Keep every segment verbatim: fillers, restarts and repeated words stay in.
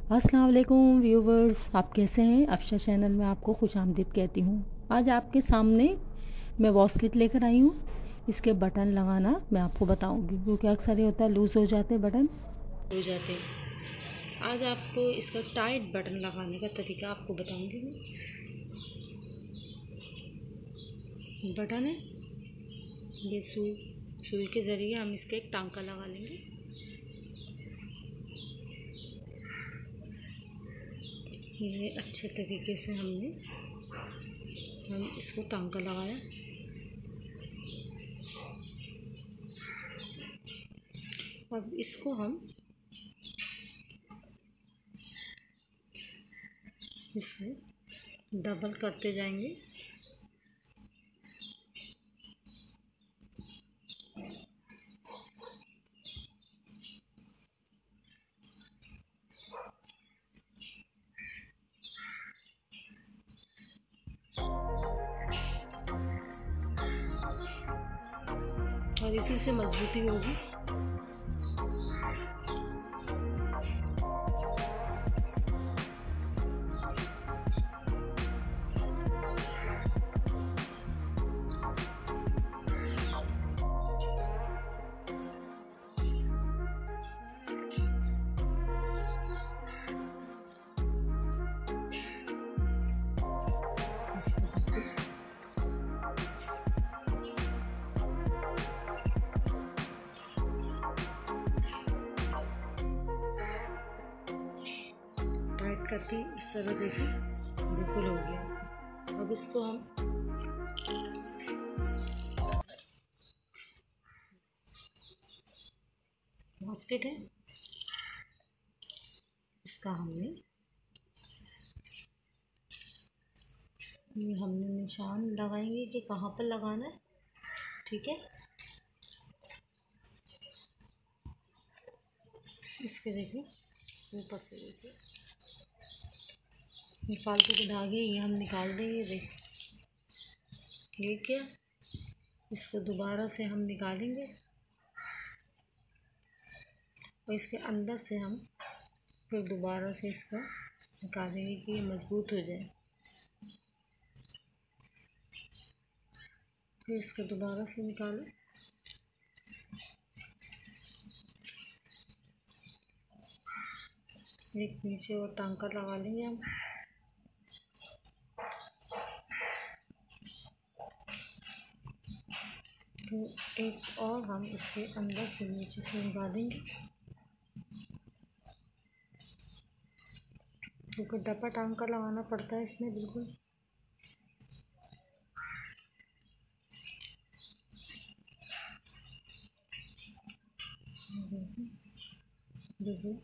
अस्सलाम वालेकुम व्यूवर्स, आप कैसे हैं। अफशा चैनल में आपको खुश आमदीद कहती हूँ। आज आपके सामने मैं वॉस्किट लेकर आई हूँ। इसके बटन लगाना मैं आपको बताऊँगी, क्योंकि अक्सर ये होता है लूज़ हो जाते बटन हो जाते हैं। आज आपको इसका टाइट बटन लगाने का तरीका आपको बताऊँगी। मैं बटन है ये सुई सुई के ज़रिए हम इसका एक टांका लगा लेंगे। ये अच्छे तरीके से हमने हम इसको टांका लगाया। अब इसको हम इसको डबल करते जाएंगे। और इसी से मजबूती होगी। टाइट करके इस तरह देखिए बिल्कुल हो गया। अब इसको हम बास्केट है, इसका हमने ये हमने निशान लगाएंगे कि कहाँ पर लगाना है। ठीक है, इसके देखिए ऊपर से देखिए ये फालतू के धागे ये हम निकाल देंगे। देख ये क्या, इसको दोबारा से हम निकालेंगे और इसके अंदर से हम फिर दोबारा से इसका निकालेंगे कि ये मजबूत हो जाए। फिर इसको दोबारा से निकालें। एक नीचे और टांका लगा लेंगे हम। तो एक और हम इसके अंदर से नीचे से निकालेंगे, क्योंकि डब्बा टांका लगाना पड़ता है इसमें बिल्कुल। देखिए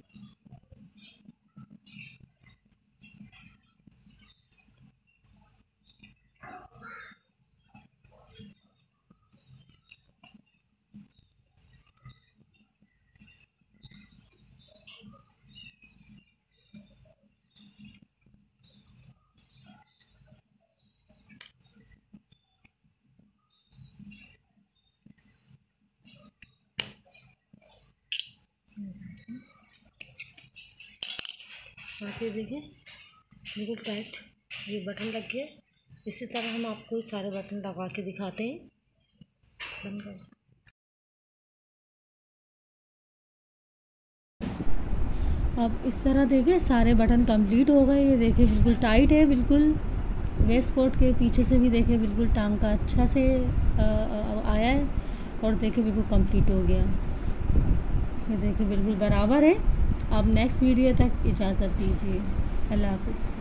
बाकी देखिए बिल्कुल टाइट ये बटन लग गया। इसी तरह हम आपको सारे बटन लगा के दिखाते हैं। बंद कर। अब इस तरह देखिए सारे बटन कंप्लीट हो गए। ये देखिए बिल्कुल टाइट है, बिल्कुल वेस्ट कोट के पीछे से भी देखिए बिल्कुल टांका अच्छा से आ, आ, आया है और देखिए बिल्कुल कंप्लीट हो गया। ये देखिए बिल्कुल बराबर है। आप नेक्स्ट वीडियो तक इजाज़त दीजिए। अल्लाह हाफ़िज़।